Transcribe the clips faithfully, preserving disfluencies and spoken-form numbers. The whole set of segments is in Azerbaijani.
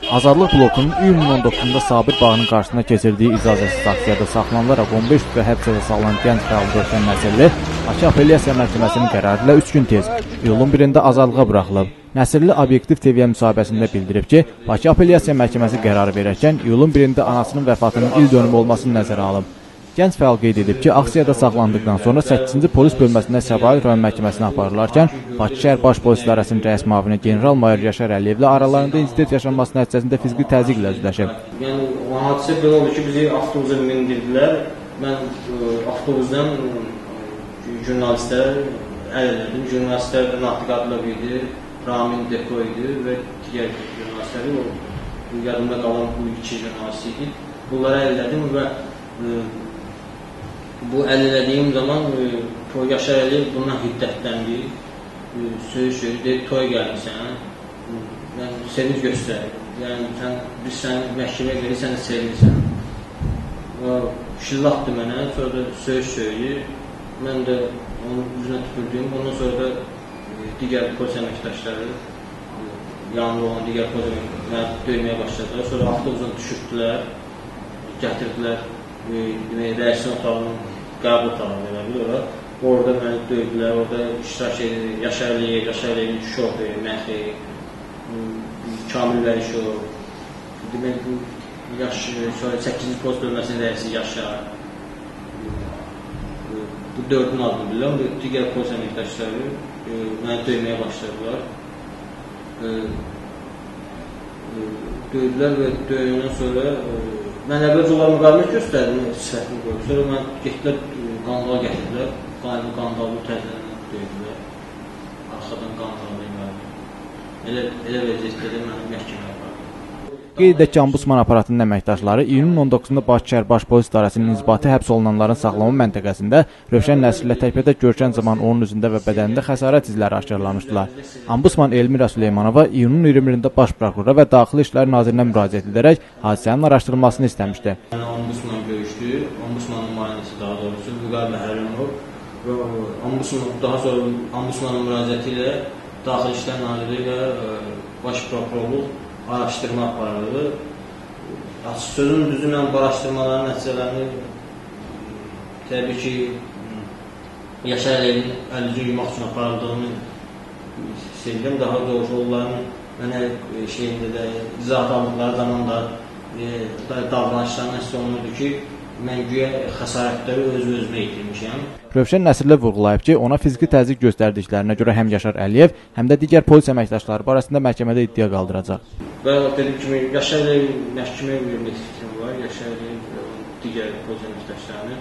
Azadlıq blokunun iyunun on doqquzunda Sabir bağının qarşısında keçirdiyi icazəsiz aksiyada saxlanılaraq on beş gündə həbs edə salınan gənc fəal Rövşən Nəsirli Bakı Apellyasiya Məhkəməsinin qərarı ilə üç gün tez iyulun birində azadlığa buraxılıb. Nəsirli Obyektiv T V müsahibəsində bildirib ki, Bakı Apellyasiya Məhkəməsi qərarı verərkən iyulun birində anasının vəfatının il dönümü olmasını nəzərə alıb. Gənc fəal qeyd edib ki, aksiyada saxlandıqdan sonra səkkizinci polis bölməsində Səbail rayon məhkəməsinə aparılarkən Bakı şəhər baş polis idarəsinin rəis müavini general-mayor Yaşar Əliyevlə aralarında insident yaşanması nəticəsində fiziki təzyiqlə üzləşib. Yəni, hadisə belə oldu ki, bizi avtobusa mindirdilər. Mən avtobusdan jurnalistlər əl elədim. Jurnalistlər Natiq Adılov idi, Ramin Deko idi və digər jurnalistləri, yadımda qalan bu iki jurnalist idi. Bunları əl elədim və bu əl elədiyim zaman Yaşar Əliyev bundan hiddətləndi, söyüş söyüş, deyib, toy gəlmişsən, yəni sevinç göstərir, yəni sən, biz səni məhkəməyə verir, sən də sevinirsən. Şillatdı mənə, sonra da söyüş söyüyür, mən də onun üzünə tüpürdüm, ondan sonra da digər polis əməkdaşları, yanında olan digər polis əməkdaşları mənə döyməyə başladılar, sonra avtobusdan düşürdülər, gətirdilər, rəisin otağının qəbul otağını verəbilir, orada məni döydülər, orada iştirak edir, Yaşar Əliyev, Yaşar Əliyev, Şox, Məxi, Kamil Vəlişov, demək, səkkizinci polis bölməsinin rəisi Yaşar, bu dördün adını bilirəm, bu digər polis əməkdaşları məni döyməyə başladılar. Döydülər və döyəndən sonra mən əvvəlcə onlara müqavimət göstərdim, səhvini qoyub. Sonra mən getdilər, qandalı gətirdilər, qandalı təzələnə döydülər, arxadan qandalı imədim. Elə vəziyyətdə də mənə məhkəmə apardı. Qeyd edək ki, Ambusman aparatının əməkdaşları iyunun on doqquzunda Bakı şəhər baş polis idarəsinin inzibati həbs olunanların saxlanma məntəqəsində Rövşən Nəsirlə təkbətə görkən zaman onun üzündə və bədənində xəsarət izləri aşkarlamışdılar. Ambusman Elmira Süleymanova iyunun iyirmi birində baş prokurora və Daxili İşlər Nazirinə müraciət edərək hadisənin araşdırılmasını istəmişdi. Ambusman görüşdü, Ambusmanın müayinəsi daha doğrusu Vüqar Məhərrəmov və Ambusman daha sonra Ambusmanın müraciəti ilə Daxili İşlər Naziri ilə baş prokurorluq araşdırma aparıldı. Sözün düzü mən bu araşdırmaların nəticələrini təbii ki, Yaşar Əliyevin əlini yumaq üçün aparıldığını sevirəm. Daha doğrusu onların mənə şeyində də izahat aldıqları zaman da davranışlarına hiss olunurdu ki, mən güya xəsarətləri öz-özümə itirmişəm. Rövşən Nəsirli vurğulayıb ki, ona fiziki təzyiq göstərdiklərinə görə həm Yaşar Əliyev, həm də digər polis əməkdaşları barəsində məhkəmədə iddia qaldıracaq. Və dediyim kimi, Yaşar Əliyev məhkəməyə verilmək fikrim var, Yaşar Əliyev digər polis əməkdaşlarını.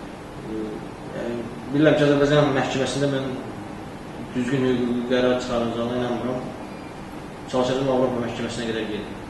Bilirəm ki, Azərbaycan məhkəməsində mən düzgün hüquqi qərar çıxaracağına inanmıram. Çalışacağım Avropa məhkəməsinə qədər gedim.